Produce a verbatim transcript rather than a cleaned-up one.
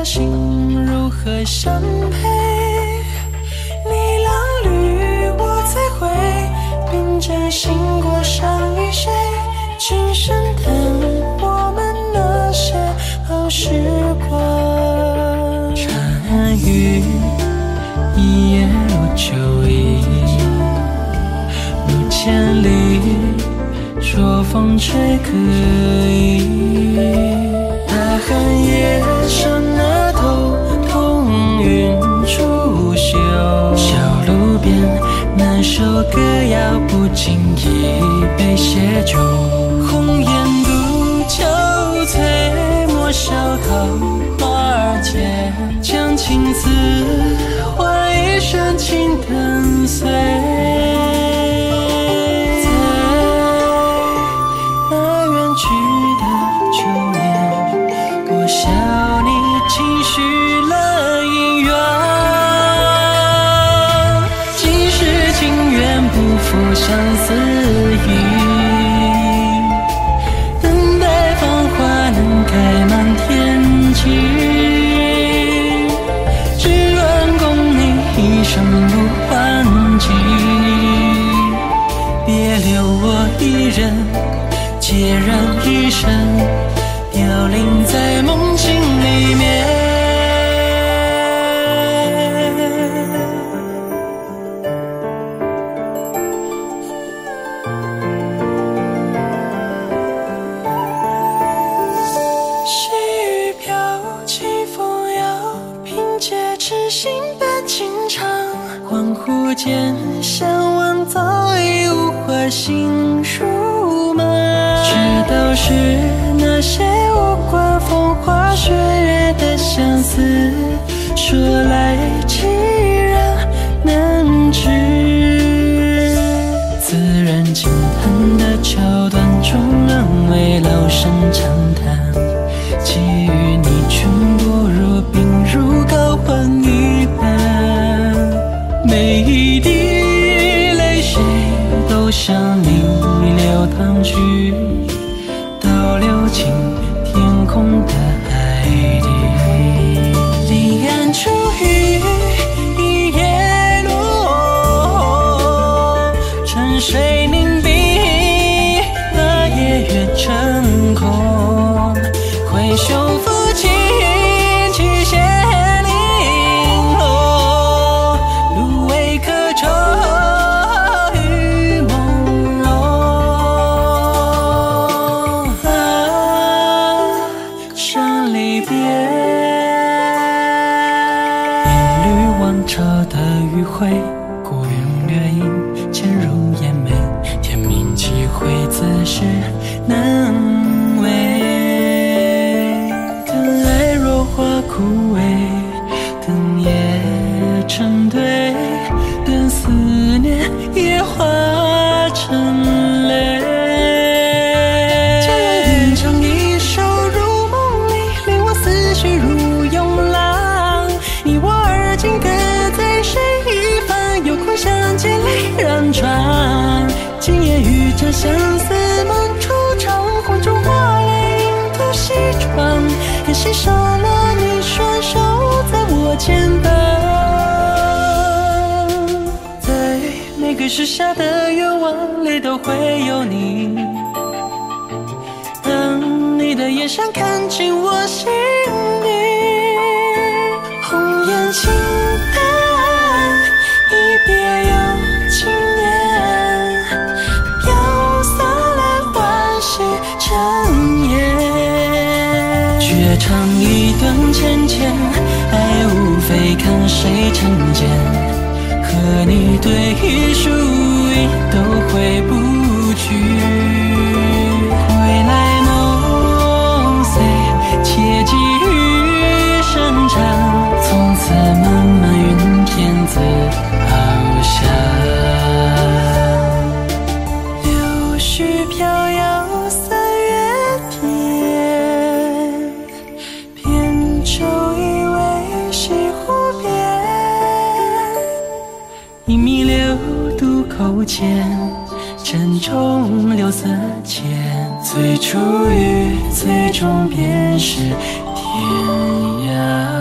心如何相配？你浪旅我才会，并真心过伤与谁？今生等我们那些好时光。禅语一夜如秋意，如千里说风吹可以。大寒夜上那头彤云出岫，小路边那首歌谣不经意被写就。红颜独憔悴，莫笑桃花儿结，将青丝换一身轻灯碎。在那远去的秋年，我笑你轻许了姻缘。即使情缘不负相思意，开满天际，只愿共你一生不换季。别留我一人，孑然一身，凋零在梦境里面。恍惚间相望，早已无话心书吗？知道是那些无关风花雪月的相思，说来凄然难止。自然轻叹的桥段中，人为老生常谈，寄予你全不如冰如高欢一般。每一滴泪水都向你流淌去，倒流进天空的海底。离岸初雨一叶落，春水凝碧，那夜月成空。挥袖抚琴，曲线零落，芦苇可愁与朦胧。啊，伤离别，一缕王朝的余晖，孤云掠影，潜入眼眉，天明几回自是难为。等爱若花枯萎，等夜成堆，等思念也化成泪。将吟唱一首入梦里，令我思绪如涌浪。你我而今各在谁一方，有空相见泪染窗。今夜与这相思梦初长，红烛花泪映透西窗。可惜少了你双手在我肩膀，在每个许下的愿望里都会有你。当你的眼神看进我心里，红颜轻叹，一别又经年，飘洒了欢喜尘烟。绝唱一段浅浅，爱无非看谁成茧。和你对弈输赢都回不去，归来梦碎，且寄余生长。从此漫漫云天自翱翔，柳絮飘摇三月天，扁舟依偎西湖边。一米六渡口前，珍重六色间，最初与最终便是天涯。